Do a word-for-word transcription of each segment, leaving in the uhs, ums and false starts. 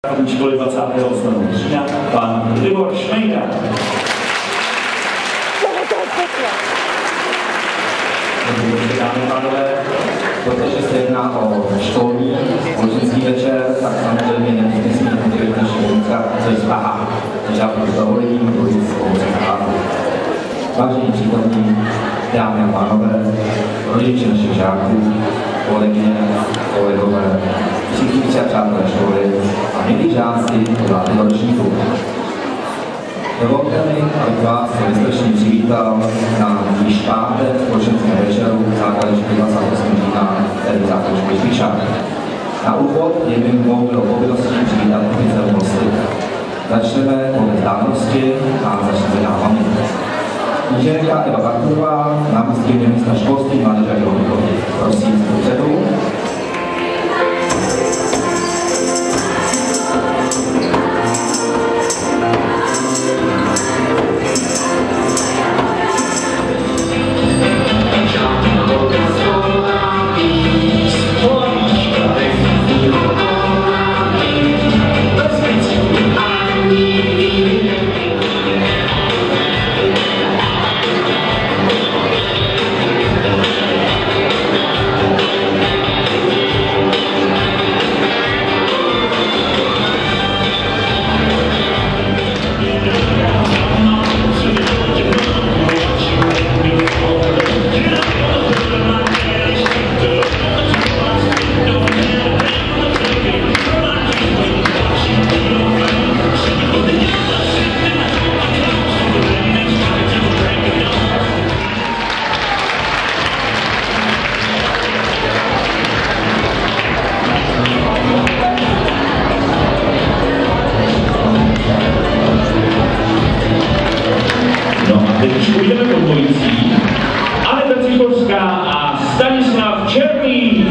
školy dvacátého osmého října, pan Libor Šmejda. Dámy a pánové, protože se jedná o školní společenský večer, tak samozřejmě nesmí být naše vnitra, co je spáhá. Takže já budu dovolím, budu spolupracovat. Vážení přítomní, dámy a pánové, rodiče našich žáků, kolegyně, kolegové, všichni a přátelé školy a milí žáci devátého ročníku. Dovolte mi, abych vás srdečně přivítal na již páté společenském večeru základní školy dvacátého osmého října, tedy základní školy Špičák. Na úvod je mi mou povinností přivítat oficiální hosty. Začneme podle zdárnosti a začneme dámami. Inženýrka Eva Barturová, náměstkyně ministra školství, mládeže a tělovýchovy. Prosím, předu. Půjdeme po dvojicí, Aneta Cíkorská a Stanislav Černý.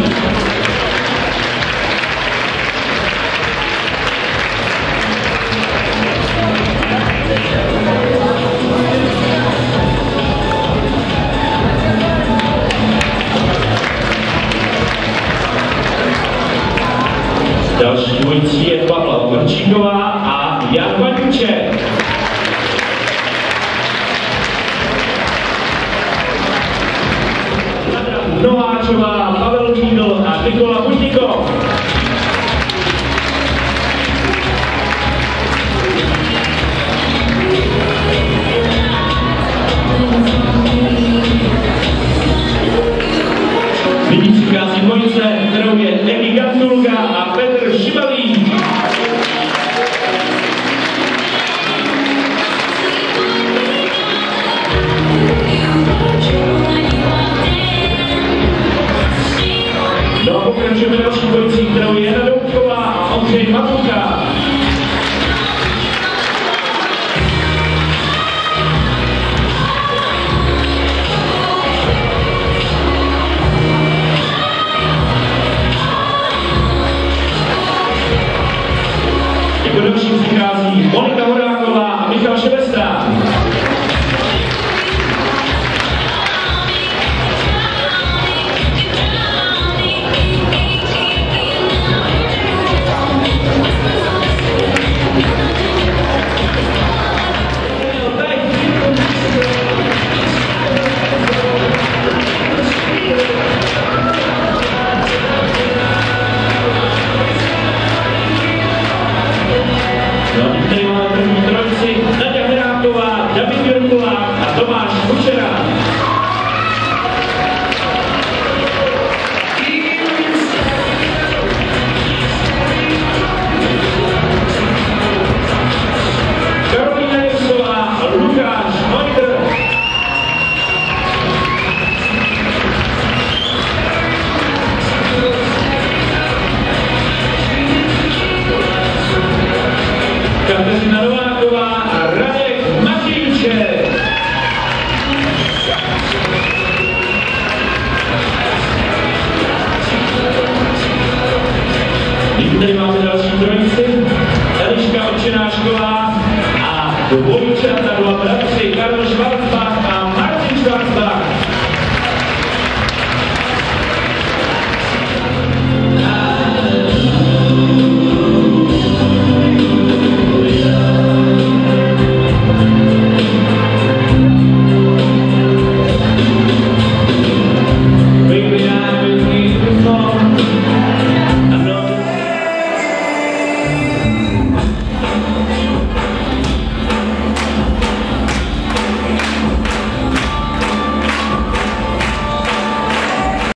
Další dvojicí je Pavla Korčíková a Jan Vaňuček. Nováčová, Pavel Kídl a Nikola Bušníkov. Nyní přichází dvojice, kterou je Emi Gantulka a Petr Šibalík. No a pokračujeme další dvojicí, kterou je Jana Doutková a Ondřej Matulka. Jako další přichází Monika Horáková a Michal Šebestra. Kateřina Nováková a Radek Matějček. Nyní tady máme další trojici, Eliška Ovčenášková a dvojčata, dva bratři, Karel Švarcbach